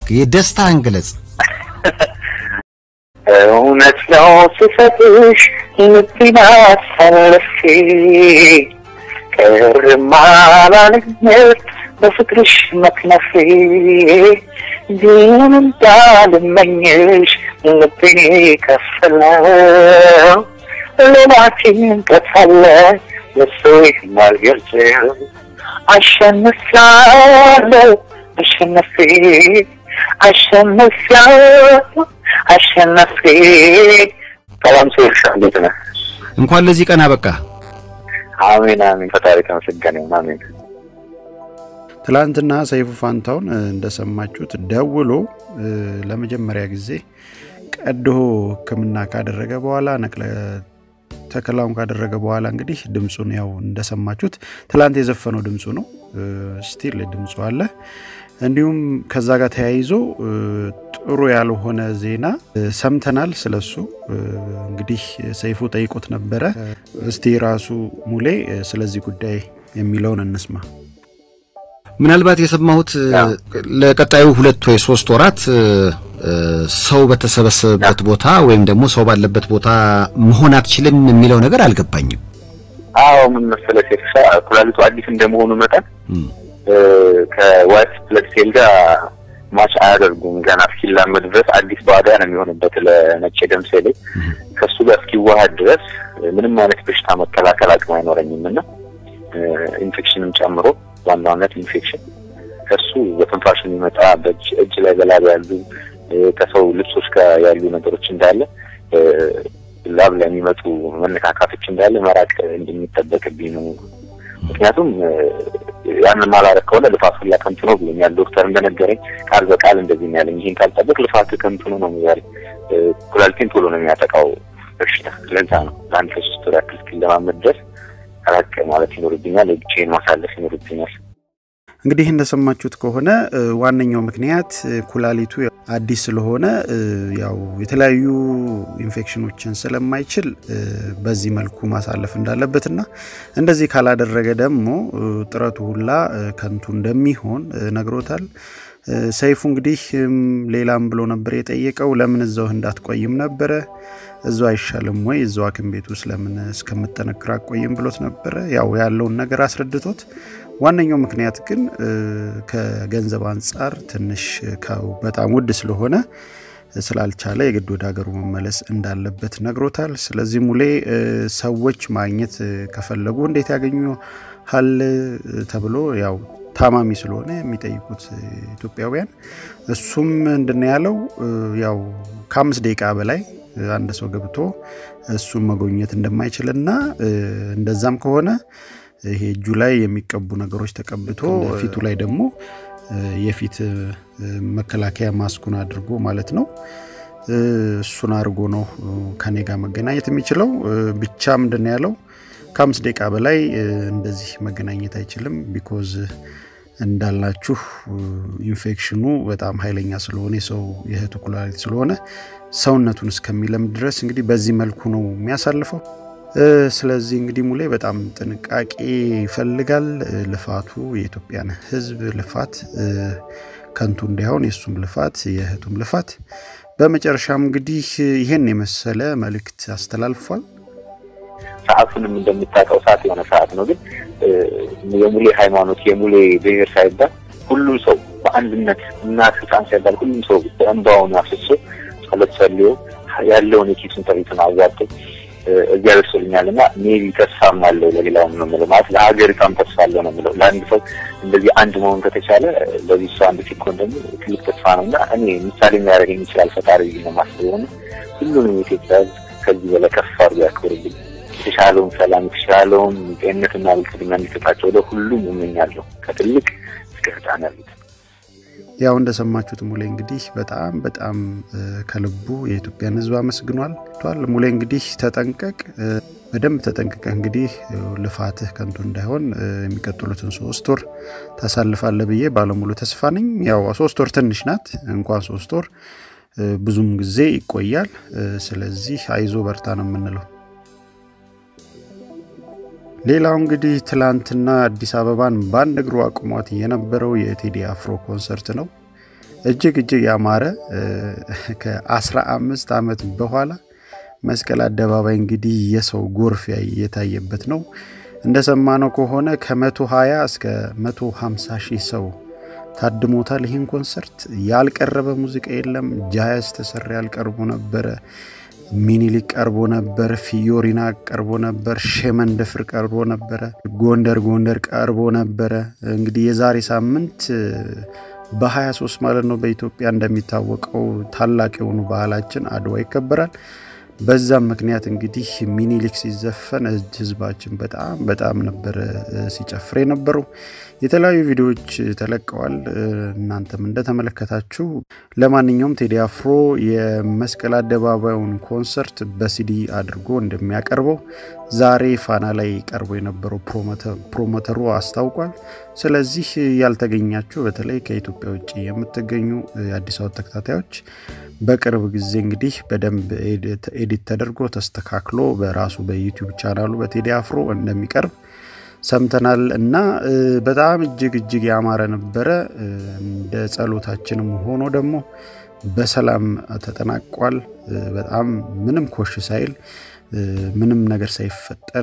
የደስታን ግለጽ እውነት ነው ስሰጥሽ ልቤን አሳልፌ ከርማላልነት በፍቅርሽ መክነፌ ግን እንዳልመኝሽ ልቤን ከፈለው ሌላችን ከታለ ለሰው ማልገልጸው አሸንፊያለሁ አሸነፌ ሰላም ሰውሻለሁ እንኳን ለዚህ ቀን አበቃ አሜን ፈጣሪ ተመስገን አሜን ትላንትና ሰይፉ ፋንታውን እንደሰማችሁት ደውሎ ለመጀመሪያ ጊዜ ቀዶ ህክምና ካደረገ በኋላ ነቅለ ተከላውን ካደረገ በኋላ እንግዲህ ድምጹን ያው እንደሰማችሁት ትላንት የዘፈነው ድምጹ ነው ስቲል ድምጹ አለ እንዲሁም ከዛ ጋር ተያይዞ ጥሩ ያልሆነ ዜና ሰምተናል ስለሱ እንግዲህ ሰይፉ ጠይቆት ነበር እስቲ ራሱ ሙሌ ስለዚህ ጉዳይ የሚለውን እንስማ ምናልባት የሰማሁት ለቀጣዩ 2 ወይ 3 ወራት ሰው በተሰበሰበበት ቦታ ወይም ደግሞ ሰው ባለበት ቦታ መሆን አትችልም የሚለው ነገር አልገባኝም አዎ ምን መሰለሽ ኩላሊቱ አዲስ እንደመሆኑ መጣ ከዋይት ብለድ ሴል ጋር ማች አያደርጉም ገና እስኪላመድ ድረስ አዲስ ባዳ ነው የሚሆንበት ለነጭ ደም ሴል ከሱ ጋር እስኪዋሃድ ድረስ ምንም አይነት በሽታ መከላከል አቅም አይኖረኝምና ኢንፌክሽንም ጨምሮ ዋናነት ኢንፌክሽን ከሱ በትንፋሽ የሚመጣ በእጅ ላይ በላብ ያሉ ከሰው ልብሶች ጋር ያሉ ነገሮች እንዳለ ላብ ላይ የሚመጡ መነካካቶች እንዳለ መራቅ እንደሚጠበቅብኝ ነው ምክንያቱም ያን ማላረክ ከሆነ ልፋቱ ለከንቱ ነው ብሎኛል ዶክተር እንደነገረኝ ቃል በቃል እንደዚህ ያለኝ ይሄን ካልጠበቅ ልፋቱ ከንቱ ነው የሚያል ኩላሊቲን ቶሎ ነው የሚያጠቃው በሽታ ለዛ ነው ለአንድ 3 ወር ያክል ለማመድ ድረስ አላቀ ማለት ይኖርብኛል ለብቻዬን ማሳለፍ ይኖርብኛል እንግዲህ እንደሰማችሁት ከሆነ ዋነኛው ምክንያት ኩላሊቱ አዲስ ስለሆነ ያው የተለያዩ ኢንፌክሽኖችን ስለማይችል በዚህ መልኩ ማሳለፍ እንዳለበትና እንደዚህ ካላደረገ ደግሞ ጥረቱ ሁላ ከንቱ እንደሚሆን ነግሮታል ሰይፉ እንግዲህ ሌላም ብሎ ነበር የጠየቀው ለምን እዛው እንዳትቆይም ነበር እዛው አይሻልም ወይ እዛው አክም ቤቱ ስለምን እስከመጠነክራ ቆይም ብሎት ነበር ያው ያለውን ነገር አስረድቶት ዋነኛው ምክንያት ግን ከገንዘብ አንፃር ትንሽ በጣም ውድ ስለሆነ ስላልቻለ የግድ ወደ ሀገሩ መመለስ እንዳለበት ነግሮታል ስለዚህ ሙሌ ሰዎች ማግኘት ከፈለጉ እንዴት ያገኙ ሀል ተብሎ ያው ታማሚ ስለሆነ የሚጠይቁት ኢትዮጵያውያን እሱም እንደነያለው ያው ከ5 ደቂቃ በላይ አንድ ሰው ገብቶ እሱም መጎብኘት እንደማይችልና እንደዛም ከሆነ ይሄ እጁ ላይ የሚቀቡ ነገሮች ተቀብቶ ፊቱ ላይ ደግሞ የፊት መከላከያ ማስኩን አድርጎ ማለት ነው እሱን አርጎ ነው ከኔ ጋር መገናኘት የሚችለው ብቻ እንደነያለው ከ5 ደቂቃ በላይ እንደዚህ መገናኘት አይችልም ቢኮዝ እንዳላችሁ ኢንፌክሽኑ በጣም ኃይለኛ ስለሆነ ሰው የህቱ ኩላሊት ስለሆነ ሰውነቱን እስከሚለምድ ድረስ እንግዲህ በዚህ መልኩ ነው የሚያሳልፈው ስለዚህ እንግዲህ ሙሌ በጣም ጥንቃቄ ይፈልጋል ልፋቱ የኢትዮጵያን ህዝብ ልፋት ከንቱ እንዳይሆን የሱም ልፋት የህቱም ልፋት በመጨረሻም እንግዲህ ይሄን የመሰለ መልእክት አስተላልፏል ሰዓቱንም እንደምታውቀው ሰዓት የሆነ ሰዓት ነው ግን የሙሌ ሃይማኖት የሙሌ ብሔር ሳይባል ሁሉም ሰው በአንድነት እና ህፃን ሳይባል ሁሉም ሰው እንባውን አፍስሶ ጸሎት ጸልዮ ያለውን የኪሱን ተሪቱን አዋጥቶ እዚያ ደርሶልኛልና ሜቢ ተስፋም አለው ለሌላው ነው ማለት ለሀገሪቷም ተስፋ አለው ነው ማለት ለአንድ ሰው እንደዚህ አንድ መሆን ከተቻለ ለዚህ ሰው አንድ ሲኮን ደግሞ ትልቅ ተስፋ ነውና እኔ ምሳሌ የሚያደርገኝ ይችላል ፈጣሪ ነው ማስበው ሁሉንም ኢትዮጵያ ከዚህ በላይ ከፍ አድርጎ ያክብርልኝ ተሻለውን ሰላም ተሻለውን ጤንነትና ብልጽግና እንዲሰጣቸው ለሁሉም እመኛለሁ ከትልቅ እስከ ህፃን ያሉት ያው እንደሰማችሁት ሙሌ እንግዲህ በጣም ከልቡ የኢትዮጵያን ህዝብ አመስግኗል ሙሌ እንግዲህ ተጠንቀቅ በደንብ ተጠንቀቀ እንግዲህ ልፋትህ ከንቱ እንዳይሆን የሚቀጥሉትን 3 ወር ታሳልፋለህ ብዬ ባለሙሉ ተስፋ ነኝ ያው 3 ወር ትንሽ ናት እንኳን 3 ወር ብዙም ጊዜ ይቆያል ስለዚህ አይዞ በርታ ነው የምንለው ሌላው እንግዲህ ትላንትና አዲስ አበባን ባንድ እግሩ አቁሟት የነበረው የቴዲ አፍሮ ኮንሰርት ነው እጅግ ያማረ ከ15 ዓመት በኋላ መስቀል አደባባይ እንግዲህ የሰው ጎርፍ የታየበት ነው እንደሰማነው ከሆነ ከ120 እስከ 150 ሺህ ሰው ታድሞታል ይሄን ኮንሰርት ያልቀረበ ሙዚቃ የለም ጃያስ ተሰራ ያልቀርቡ ነበር ሚኒሊክ ቀርቦ ነበር ፊዮሪና ቀርቦ ነበር ሸመንደፍር ቀርቦ ነበር ጎንደር ቀርቦ ነበር እንግዲህ የዛሬ ሳምንት በ23 ማለት ነው በኢትዮጵያ እንደሚታወቀው ታላቅ የሆኑ ባህላችን አድዋ ይከበራል በዛም ምክንያት እንግዲህ ሚኒሊክ ሲዘፈን ህዝባችን በጣም ነበር ሲጨፍር የነበረው የተለያዩ ቪዲዮዎች ተለቀዋል እናንተም እንደተመለከታችሁ ለማንኛውም ቴዲ አፍሮ የመስቀል አደባባዩን ኮንሰርት በሲዲ አድርጎ እንደሚያቀርበው ዛሬ ፋና ላይ ቀርቦ የነበረው ፕሮሞተሩ አስታውቋል ስለዚህ ያልተገኛችሁ በተለይ ከኢትዮጵያ ውጪ የምትገኙ የአዲስ አበባ ተከታታዮች በቅርብ ጊዜ እንግዲህ በደንብ ኤዲት ተደርጎ ተስተካክሎ በራሱ በዩቲዩብ ቻናሉ በቴዲ አፍሮ እንደሚቀርብ ሰምተናል እና በጣም እጅግ ያማረ ነበር እንደ ጸሎታችንም ሆኖ ደግሞ በሰላም ተጠናቋል በጣም ምንም ኮሽ ሳይል ምንም ነገር ሳይፈጠር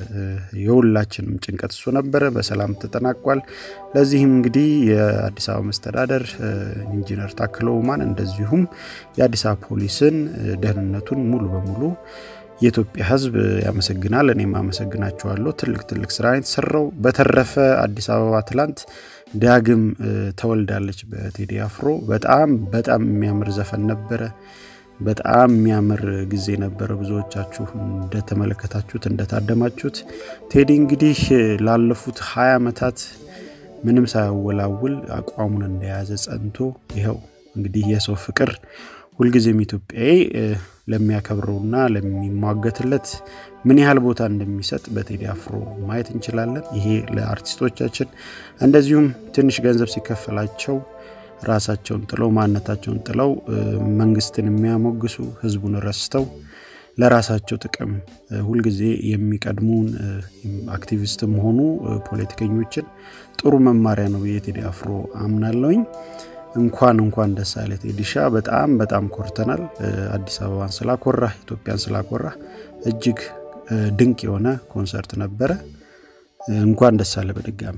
የሁላችንም ጭንቀት እሱ ነበር በሰላም ተጠናቋል ለዚህም እንግዲህ የአዲስ አበባ መስተዳደር ኢንጂነር ታክለው ማን እንደዚሁም የአዲስ አበባ ፖሊስን ደህንነቱን ሙሉ በሙሉ የኢትዮጵያ ህዝብ ያመሰግናል እኔም አመሰግናቸዋለሁ ትልቅ ስራ የተሰራው በተረፈ አዲስ አበባ ትላንት ዳግም ተወልዳለች በቴዲ አፍሮ በጣም የሚያምር ዘፈን ነበር በጣም የሚያምር ጊዜ ነበር ብዙዎቻችሁ እንደተመለከታችሁት እንደታደማችሁት ቴዲ እንግዲህ ላለፉት 20 አመታት ምንም ሳይወላውል አቋሙን እንደያዘ ጸንቶ ይሄው እንግዲህ የሰው ፍቅር ሁልጊዜም ኢትዮጵያዊ ለሚያከብረውና ለሚሟገትለት ምን ያህል ቦታ እንደሚሰጥ በቴዲ አፍሮ ማየት እንችላለን ይሄ ለአርቲስቶቻችን እንደዚሁም ትንሽ ገንዘብ ሲከፈላቸው ራሳቸውን ጥለው ማንነታቸውን ጥለው መንግስትን የሚያሞግሱ ህዝቡን ረስተው ለራሳቸው ጥቅም ሁልጊዜ የሚቀድሙን አክቲቪስትም ሆኑ ፖለቲከኞችን ጥሩ መማሪያ ነው የቴዲ አፍሮ አምናለሁኝ እንኳን ደስ አለ ቴዲሻ በጣም ኮርተናል አዲስ አበባን ስላኮራ ኢትዮጵያን ስላኮራ እጅግ ድንቅ የሆነ ኮንሰርት ነበር እንኳን ደስ አለ በድጋሚ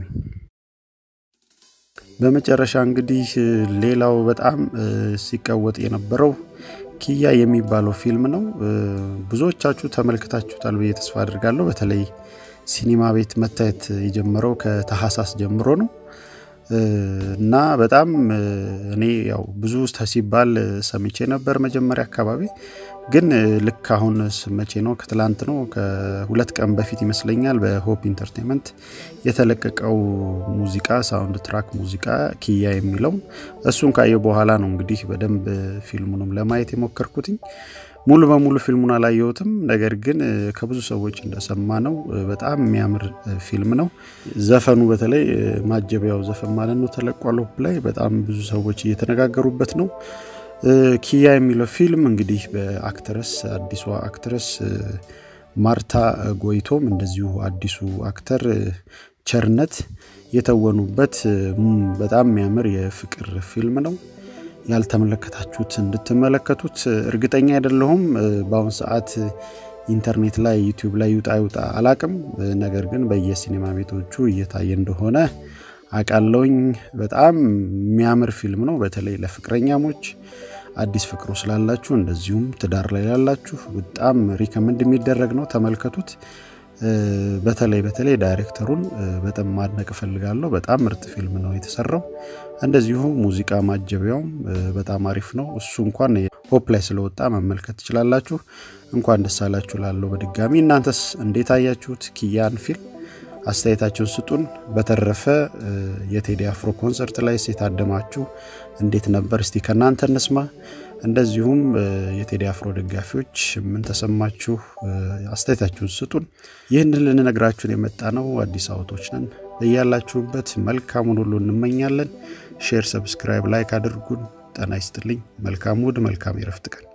በመጨረሻ እንግዲህ ሌላው በጣም ሲቀወጥ የነበረው ኪያ የሚባለው ፊልም ነው ብዙዎቻችሁ ተመልክታችሁታል በየ ተስፋ አድርጋለሁ በተለይ ሲኒማ ቤት መታየት የጀመረው ከታህሳስ ጀምሮ ነው እና በጣም እኔ ያው ብዙ ተሲባል ሰምቼ ነበር መጀመሪያ አካባቢ ግን ልክ አሁን መቼ ነው ከትላንት ነው ከሁለት ቀን በፊት ይመስለኛል በሆፕ ኢንተርቴይንመንት የተለቀቀው ሙዚቃ ሳውንድ ትራክ ሙዚቃ ኪያ የሚለው እሱን ካየው በኋላ ነው እንግዲህ በደንብ ፊልሙንም ለማየት የሞከርኩትኝ ሙሉ በሙሉ ፊልሙን አላየሁትም ነገር ግን ከብዙ ሰዎች እንደሰማነው በጣም የሚያምር ፊልም ነው ዘፈኑ በተለይ ማጀቢያው ዘፈን ማለት ነው ተለቋል ላይ በጣም ብዙ ሰዎች እየተነጋገሩበት ነው ኪያ የሚለው ፊልም እንግዲህ በአክትረስ አዲሷ አክትረስ ማርታ ጎይቶም እንደዚሁ አዲሱ አክተር ቸርነት የተወኑበት በጣም የሚያምር የፍቅር ፊልም ነው ያልተመለከታችሁት እንድትመለከቱት እርግጠኛ አይደለሁም በአሁን ሰዓት ኢንተርኔት ላይ ዩቲዩብ ላይ ይውጣ አላቅም ነገር ግን በየሲኒማ ቤቶቹ እየታየ እንደሆነ አቃለውኝ በጣም የሚያምር ፊልም ነው በተለይ ለፍቅረኛሞች አዲስ ፍቅሩ ስላላችሁ እንደዚሁም ትዳር ላይ ያላችሁ በጣም ሪከመንድ የሚደረግ ነው ተመልከቱት በተለይ ዳይሬክተሩን በጣም ማድነቅ ፈልጋለሁ በጣም ምርጥ ፊልም ነው የተሰራው እንደዚሁ ሙዚቃ ማጀቢያውም በጣም አሪፍ ነው እሱ እንኳን ሆፕ ላይ ስለወጣ መመልከት ትችላላችሁ እንኳን ደስ አላችሁ ላለው በድጋሚ እናንተስ እንዴት አያችሁት ኪያን ፊልም አስተያየታችሁን ስጡን በተረፈ የቴዲ አፍሮ ኮንሰርት ላይ ሲታደማችሁ እንዴት ነበር እስቲ ከናንተ እንስማ እንደዚሁም የቴዲ አፍሮ ደጋፊዎች ምን ተሰማችሁ አስተያየታችሁን ስጡን ይሄንን ልንነግራችሁ የመጣነው አዲስ አውቶች ነን በእያላችሁበት መልካሙን ሁሉ እንመኛለን ሼር ሰብስክራይብ ላይክ አድርጉን ጤና ይስጥልኝ መልካም ውድ መልካም ይረፍት ቀን